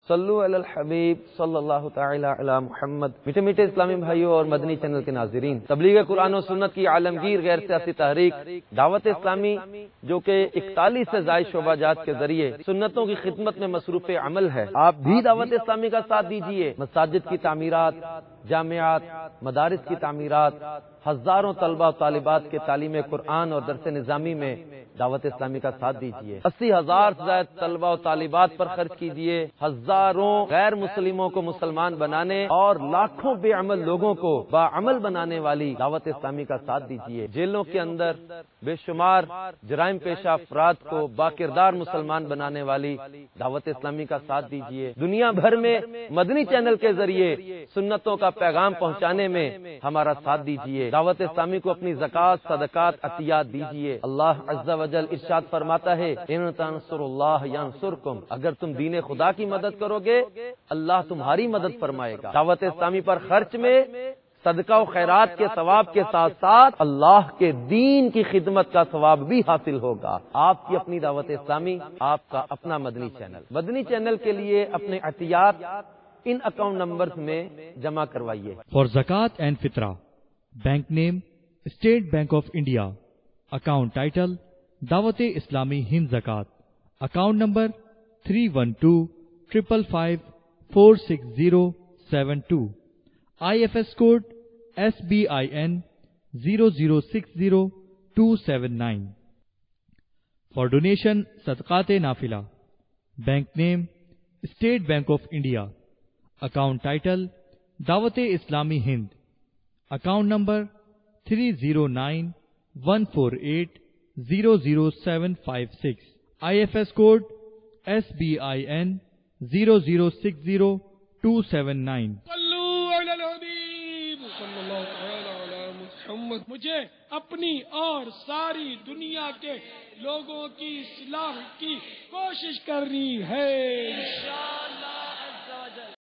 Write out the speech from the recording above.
صلو علی الحبیب صلی اللہ تعالی علی محمد۔ میٹھے میٹھے اسلامی بھائیوں اور مدنی چینل کے ناظرین، تبلیغ قرآن و سنت کی عالمگیر غیر سیاسی تحریک دعوت اسلامی، جو کہ 41 سے زائد شعبہ جات کے ذریعے سنتوں کی خدمت میں مصروف عمل ہے، آپ بھی دعوت اسلامی کا ساتھ دیجیے۔ مساجد کی تعمیرات، جامعات، مدارس کی تعمیرات، ہزاروں طلبہ و طالبات کے تعلیم قرآن اور درس نظامی میں دعوت اسلامی کا ساتھ دیجیے۔ 80,000 سے زائد طلبہ و طالبات پر خرچ کیجیے، ہزاروں غیر مسلموں کو مسلمان بنانے اور لاکھوں بے عمل لوگوں کو باعمل بنانے والی دعوت اسلامی کا ساتھ دیجیے۔ جیلوں کے اندر بے شمار جرائم پیشہ افراد کو باکردار مسلمان بنانے والی دعوت اسلامی کا ساتھ دیجیے۔ دنیا بھر میں مدنی چینل کے ذریعے سنتوں کا پیغام پہنچانے میں ہمارا ساتھ دیجیے۔ دعوت اسلامی کو اپنی زکوٰۃ، صدقات، عطیات دیجیے۔ اللہ عز و جل ارشاد فرماتا ہے، ان تنصروا اللہ ینصرکم، اگر تم دین خدا کی مدد کرو گے اللہ تمہاری مدد فرمائے گا۔ دعوت اسلامی پر خرچ میں صدقہ و خیرات کے ثواب کے ساتھ ساتھ اللہ کے دین کی خدمت کا ثواب بھی حاصل ہوگا۔ آپ کی اپنی دعوت اسلامی، آپ کا اپنا مدنی چینل۔ مدنی چینل کے لیے اپنے عطیات ان اکاؤنٹ نمبرز میں جمع کروائیے۔ فار زکات اینڈ فطرہ، bank name State Bank of India, account title Dawat Islami Hind زکات، account number 31255546072، IFS code SBIN 0060279۔ For donation صدقات نافلہ، bank name State Bank of India, account title Dawat Islami Hind, account number 30914800756، IFS code SBIN 0060279۔ صلو علی الحبیب صلی اللہ تعالی علی محمد۔ مجھے اپنی اور ساری دنیا کے لوگوں کی اصلاح کی کوشش کرنی ہے۔